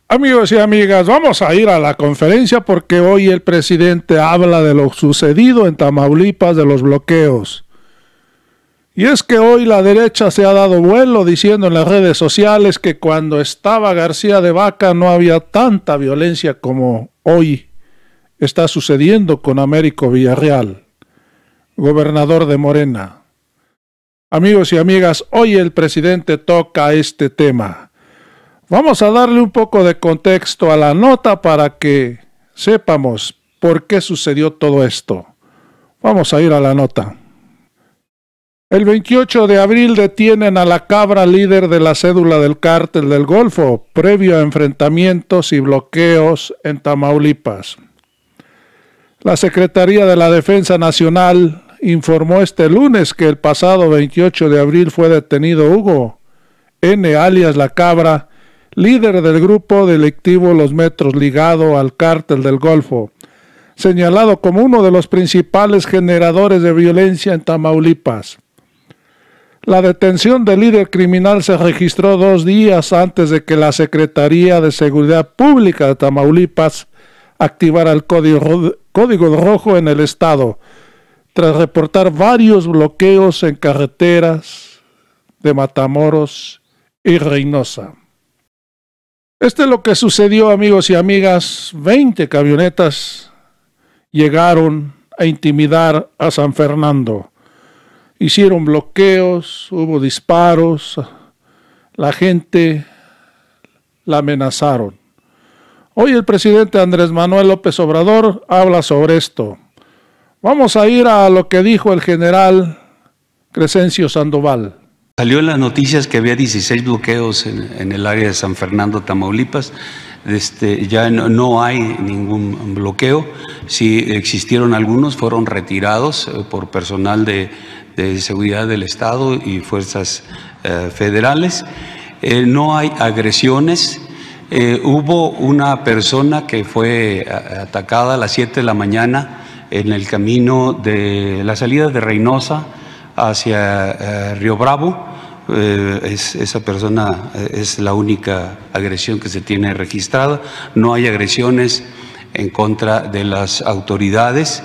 Amigos y amigas, vamos a ir a la conferencia porque hoy el presidente habla de lo sucedido en Tamaulipas, de los bloqueos. Y es que hoy la derecha se ha dado vuelo diciendo en las redes sociales que cuando estaba García de Vaca no había tanta violencia como hoy está sucediendo con Américo Villarreal, gobernador de Morena. Amigos y amigas, hoy el presidente toca este tema. Vamos a darle un poco de contexto a la nota para que sepamos por qué sucedió todo esto. Vamos a ir a la nota. El 28 de abril detienen a la cabra líder de la cédula del Cártel del Golfo, previo a enfrentamientos y bloqueos en Tamaulipas. La Secretaría de la Defensa Nacional informó este lunes que el pasado 28 de abril fue detenido Hugo N. alias La Cabra, líder del grupo delictivo Los Metros ligado al Cártel del Golfo, señalado como uno de los principales generadores de violencia en Tamaulipas. La detención del líder criminal se registró 2 días antes de que la Secretaría de Seguridad Pública de Tamaulipas activara el Código Rojo en el estado, tras reportar varios bloqueos en carreteras de Matamoros y Reynosa. Esto es lo que sucedió, amigos y amigas. 20 camionetas llegaron a intimidar a San Fernando. Hicieron bloqueos, hubo disparos, la gente la amenazaron. Hoy el presidente Andrés Manuel López Obrador habla sobre esto. Vamos a ir a lo que dijo el general Crescencio Sandoval. Salió en las noticias que había 16 bloqueos en el área de San Fernando, Tamaulipas. Ya no hay ningún bloqueo. Si existieron algunos, fueron retirados por personal de seguridad del Estado y fuerzas federales. No hay agresiones. Hubo una persona que fue atacada a las 7 de la mañana en el camino de la salida de Reynosa hacia Río Bravo. Esa persona es la única agresión que se tiene registrada. No hay agresiones en contra de las autoridades.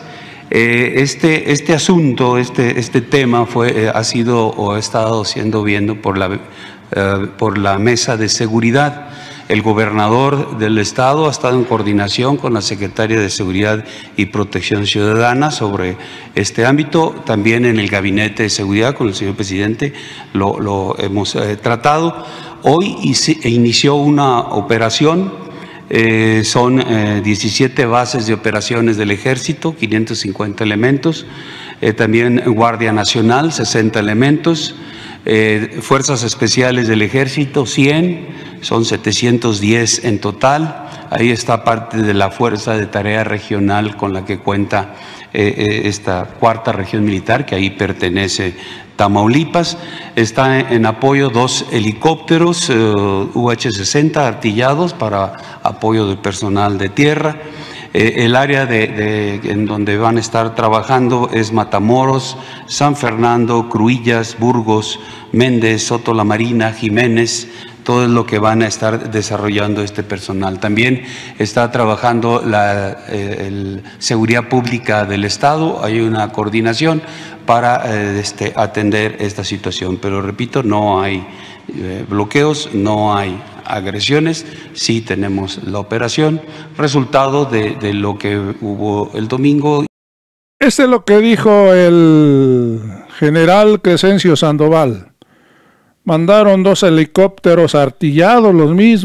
Este asunto, este tema ha sido o ha estado siendo viendo por la mesa de seguridad. El gobernador del estado ha estado en coordinación con la secretaria de Seguridad y Protección Ciudadana sobre este ámbito. También en el gabinete de seguridad con el señor presidente lo hemos tratado. Hoy inició una operación. Son 17 bases de operaciones del Ejército, 550 elementos. También Guardia Nacional, 60 elementos. Fuerzas Especiales del Ejército, 100, son 710 en total. Ahí está parte de la Fuerza de Tarea Regional con la que cuenta esta 4ª región militar, que ahí pertenece Tamaulipas. Está en apoyo 2 helicópteros UH-60 artillados para apoyo del personal de tierra. El área en donde van a estar trabajando es Matamoros, San Fernando, Cruillas, Burgos, Méndez, Soto la Marina, Jiménez. Todo es lo que van a estar desarrollando este personal. También está trabajando la Seguridad Pública del Estado. Hay una coordinación para atender esta situación. Pero repito, no hay bloqueos, no hay agresiones. Sí tenemos la operación, resultado de lo que hubo el domingo. Este es lo que dijo el general Crescencio Sandoval. Mandaron 2 helicópteros artillados,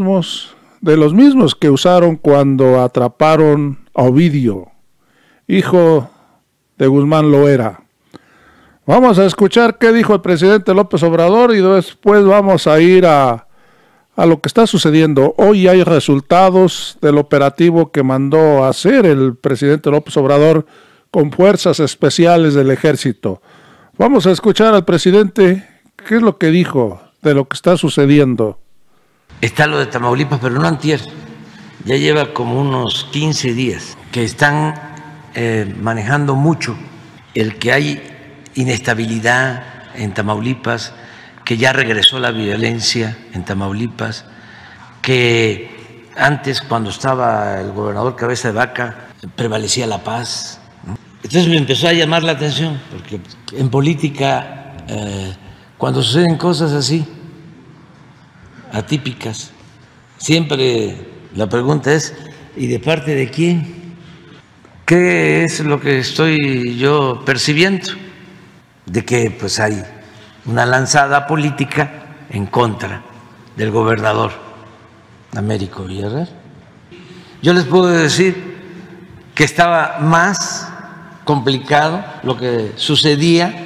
de los mismos que usaron cuando atraparon a Ovidio, hijo de Guzmán Loera. Vamos a escuchar qué dijo el presidente López Obrador y después vamos a ir a lo que está sucediendo. Hoy hay resultados del operativo que mandó a hacer el presidente López Obrador con fuerzas especiales del Ejército. Vamos a escuchar al presidente. ¿Qué es lo que dijo de lo que está sucediendo? Está lo de Tamaulipas, pero no antier. Ya lleva como unos 15 días que están manejando mucho el que hay inestabilidad en Tamaulipas, que ya regresó la violencia en Tamaulipas, que Antes, cuando estaba el gobernador Cabeza de Vaca, prevalecía la paz. Entonces me empezó a llamar la atención, porque en política, cuando suceden cosas así, atípicas, siempre la pregunta es, ¿y de parte de quién? ¿Qué es lo que estoy yo percibiendo? De que pues hay una lanzada política en contra del gobernador Américo Villarreal. Yo les puedo decir que estaba más complicado lo que sucedía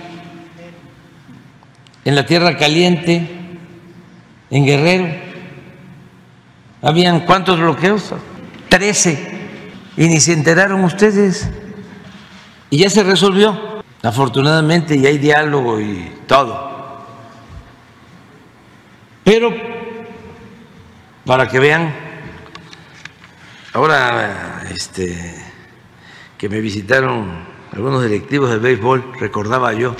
en la Tierra Caliente, en Guerrero. ¿Habían cuántos bloqueos? 13. Y ni se enteraron ustedes. Y ya se resolvió, afortunadamente, y hay diálogo y todo. Pero, para que vean, ahora que me visitaron algunos directivos del béisbol, recordaba yo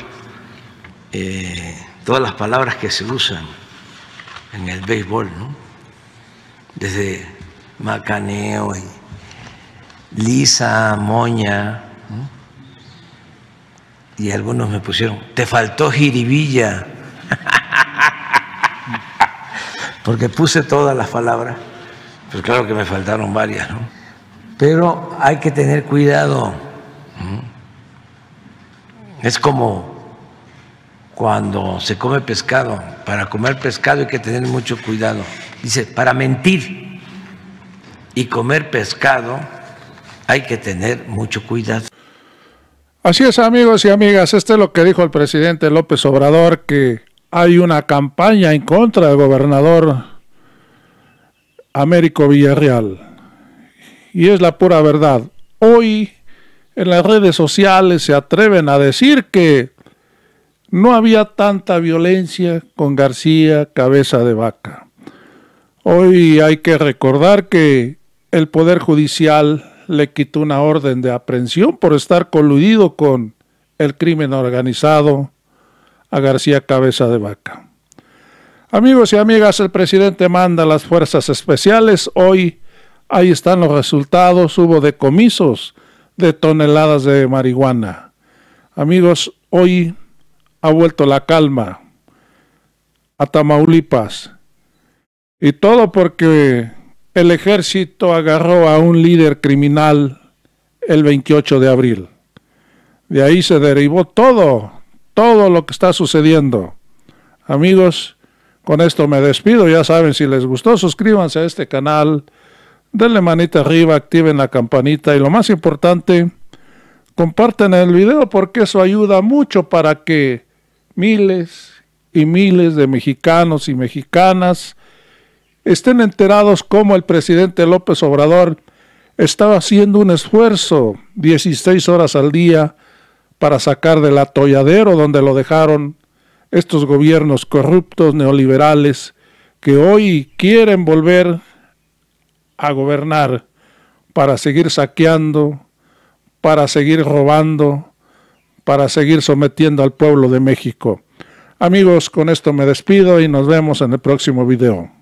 todas las palabras que se usan en el béisbol, ¿no? Desde macaneo y lisa, moña, ¿no? Y algunos me pusieron, te faltó jiribilla, porque puse todas las palabras, pues claro que me faltaron varias, ¿no? Pero hay que tener cuidado. Es como cuando se come pescado. Para comer pescado hay que tener mucho cuidado. Dice, para mentir y comer pescado hay que tener mucho cuidado. Así es, amigos y amigas, es lo que dijo el presidente López Obrador, que hay una campaña en contra del gobernador Américo Villarreal. Y es la pura verdad. Hoy en las redes sociales se atreven a decir que no había tanta violencia con García Cabeza de Vaca. Hoy hay que recordar que el Poder Judicial le quitó una orden de aprehensión por estar coludido con el crimen organizado a García Cabeza de Vaca. Amigos y amigas, el presidente manda a las fuerzas especiales. Hoy ahí están los resultados. Hubo decomisos de toneladas de marihuana. Amigos, hoy ha vuelto la calma a Tamaulipas. Y todo porque el ejército agarró a un líder criminal el 28 de abril. De ahí se derivó todo lo que está sucediendo. Amigos, con esto me despido. Ya saben, si les gustó, suscríbanse a este canal, denle manita arriba, activen la campanita y lo más importante, compartan el video porque eso ayuda mucho para que miles y miles de mexicanos y mexicanas estén enterados cómo el presidente López Obrador estaba haciendo un esfuerzo 16 horas al día para sacar del atolladero donde lo dejaron estos gobiernos corruptos neoliberales que hoy quieren volver a gobernar para seguir saqueando, para seguir robando, para seguir sometiendo al pueblo de México. Amigos, con esto me despido y nos vemos en el próximo video.